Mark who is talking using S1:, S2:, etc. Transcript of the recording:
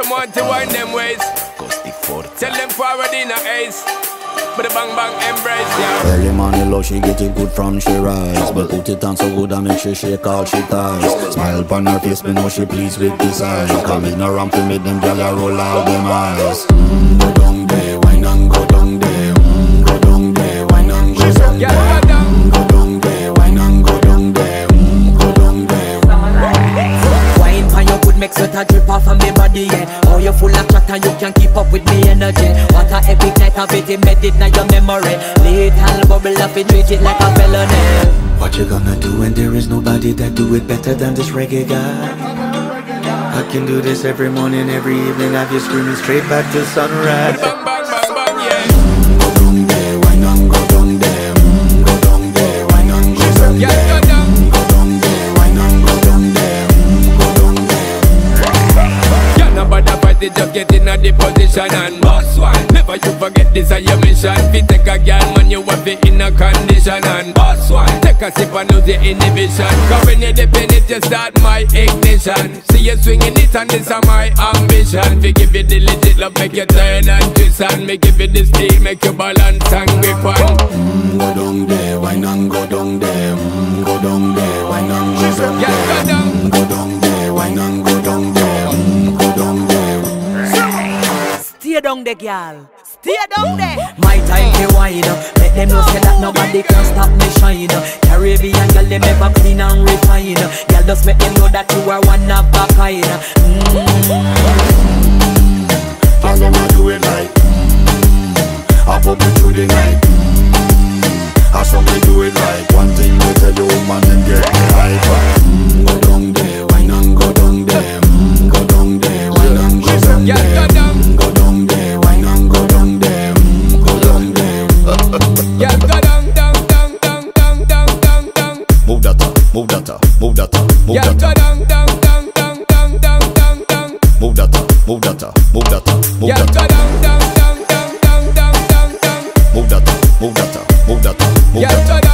S1: them want to wind them ways. Tell them forward in a ace. But the bang bang embrace, yeah.
S2: Early morning love, she get it good from she rise. But put it on so good I make she shake all she ties. Smile upon her face, me know she pleased with this eye. Come in no ramp to make them gyal a roll out them eyes. Go down there, wine and go down there. Go down there, wine and go down there. Go down there, wine and go down there. Go down there.
S3: Wine for your good make sweat a drip off of me body, yeah. Oh, you full of chat and you can keep up with me energy. What a epic night of it, embedded in your memory. Little bubble up and treat it like a felony.
S2: What you gonna do when there is nobody that do it better than this reggae guy? I can do this every morning, every evening. Have you screaming straight back to sunrise.
S1: Bang bang bang bang, yeah.
S2: Go down there, wine and go down there. Go down there, wine and go down there.
S1: Yeah, go down.
S2: Go down there, wine and go down there. Go down there.
S1: Yeah, nobody fight it, just get in a the position and boss one. Never you forget this is your mission. Fi take a girl, man, you have it in a condition and boss one. Take a sip and lose your inhibition. Cause when you dip in it, you start my ignition. See you swinging it and this is my ambition. Fi give you the legit love, make you turn and twist and me give you the steel, make you balance and grip on.
S2: Go down there, wine and go down there. Go down there, wine and go down there.
S1: Yeah, go down.
S2: Go down there, wine and go down there. Go down there.
S3: Stay down there, girl. Stay down there. My time to wine up. Let them know say that nobody can stop me shine. Caribbean girl, them ever clean and refine. Girl, just make them know that you are one of a kind.
S2: Girl, them a do it like I pop it through the night. I saw me do it like one thing we tell the woman and get me hyper. Go down there, wine and go down there. Go down there, wine and go down there.
S1: Yeah, go down.
S2: Go down there, wine and go down there. Go down there.
S1: Yeah, go down, down, down, down, down, down, down, down.
S2: Move that up, move that up, move that up, move
S1: Yeah,
S2: that
S1: go
S2: up.
S1: down, down, down, down, down, down, down, down.
S2: Move that up, move that up, move that up, move
S1: Yeah,
S2: that
S1: go
S2: up.
S1: down, down, down, down, down, down, down.
S2: Move that up, move that up, move that up, move
S1: Yeah,
S2: that
S1: go
S2: up.
S1: down.